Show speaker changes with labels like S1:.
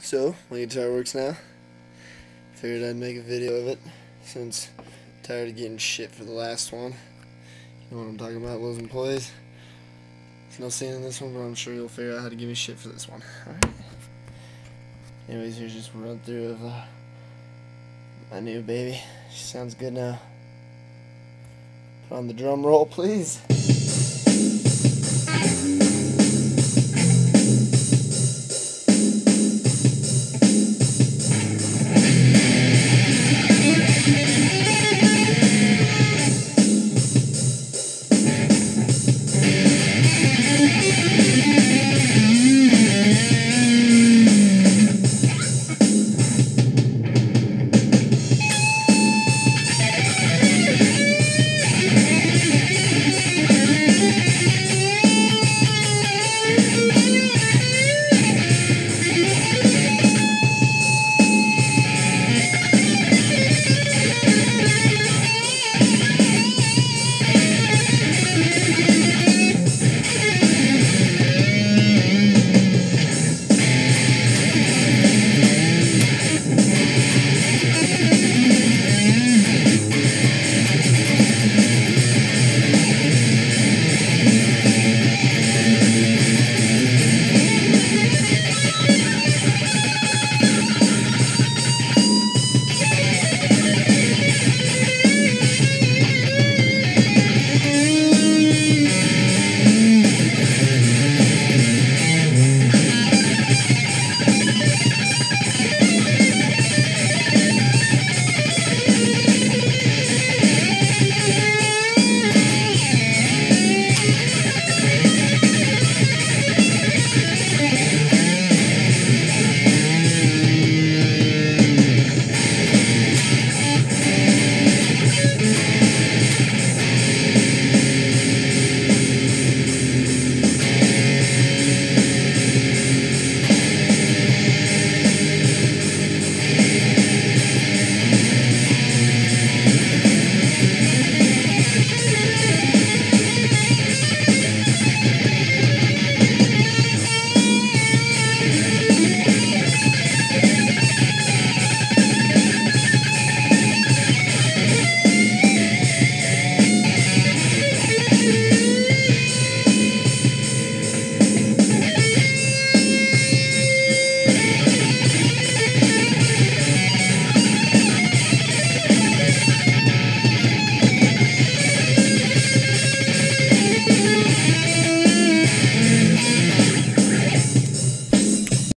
S1: So, my guitar works now. Figured I'd make a video of it, since I'm tired of getting shit for the last one. You know what I'm talking about, those employees. There's no scene in this one, but I'm sure you'll figure out how to give me shit for this one. Alright? Anyways, here's just a run through of my new baby. She sounds good now. Put on the drum roll, please.